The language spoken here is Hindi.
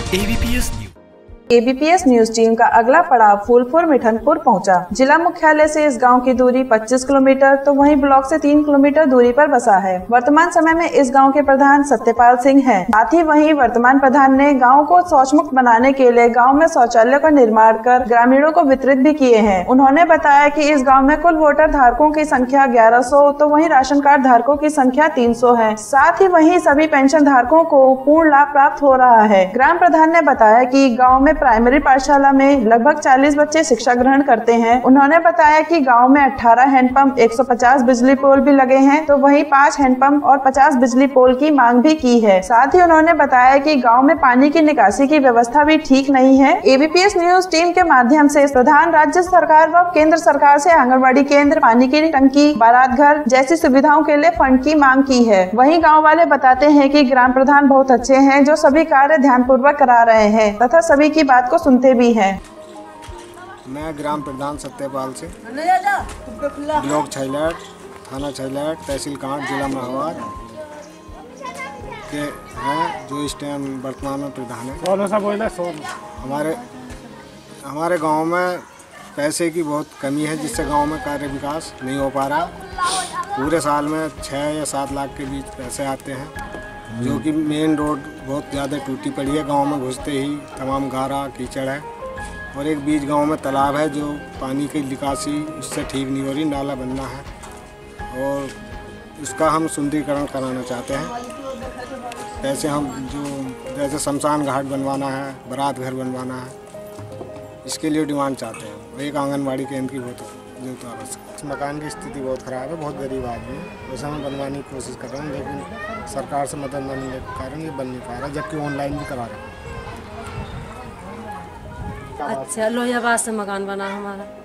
एबीपीएस न्यूज टीम का अगला पड़ाव फूलपुर मिठनपुर पहुंचा। जिला मुख्यालय से इस गांव की दूरी 25 किलोमीटर तो वहीं ब्लॉक से 3 किलोमीटर दूरी पर बसा है। वर्तमान समय में इस गांव के प्रधान सत्यपाल सिंह हैं। साथ ही वहीं वर्तमान प्रधान ने गांव को शौच मुक्त बनाने के लिए गांव में शौचालय का निर्माण कर ग्रामीणों को वितरित भी किए हैं। उन्होंने बताया कि इस गाँव में कुल वोटर धारकों की संख्या 1100 तो वहीं राशन कार्ड धारकों की संख्या 300 है। साथ ही वहीं सभी पेंशन धारकों को पूर्ण लाभ प्राप्त हो रहा है। ग्राम प्रधान ने बताया कि गाँव में प्राइमरी पाठशाला में लगभग 40 बच्चे शिक्षा ग्रहण करते हैं। उन्होंने बताया कि गांव में 18 हैंडपंप, 150 बिजली पोल भी लगे हैं तो वहीं 5 हैंडपंप और 50 बिजली पोल की मांग भी की है। साथ ही उन्होंने बताया कि गांव में पानी की निकासी की व्यवस्था भी ठीक नहीं है। एबीपीएस न्यूज टीम के माध्यम से प्रधान राज्य सरकार व केंद्र सरकार से आंगनबाड़ी केंद्र, पानी की टंकी, बारात घर जैसी सुविधाओं के लिए फंड की मांग की है। वहीं गाँव वाले बताते हैं कि ग्राम प्रधान बहुत अच्छे हैं जो सभी कार्य ध्यान पूर्वक करा रहे हैं तथा सभी की बात को सुनते भी हैं। मैं ग्राम प्रधान सत्यपाल से ब्लॉक छैलाट, थाना छैलाट, तहसील कांट, जिला महोबा के हैं जो इस टाइम वर्तमान में प्रधान है। हमारे गांव में पैसे की बहुत कमी है जिससे गांव में कार्य विकास नहीं हो पा रहा। पूरे साल में 6 या 7 लाख के बीच पैसे आते हैं जो कि मेन रोड बहुत ज़्यादा टूटी पड़ी है। गांव में घुसते ही तमाम गारा कीचड़ है और एक बीच गांव में तालाब है जो पानी की निकासी उससे ठीक नहीं हो रही, नाला बनना है और उसका हम सुंदरीकरण कराना चाहते हैं। ऐसे हम जो जैसे शमशान घाट बनवाना है, बारात घर बनवाना है, इसके लिए डिमांड चाहते हैं। एक आंगनबाड़ी केंद्र की बहुत आवश्यक। मकान की स्थिति बहुत ख़राब है, बहुत गरीब आदमी है। वैसे हम बनवाने की कोशिश कर रहे हैं लेकिन सरकार से मदद न मिलने के कारण ये बन नहीं पा रहा, जबकि ऑनलाइन भी करा रहे हैं। अच्छा, लोहियाबाद से मकान बना हमारा।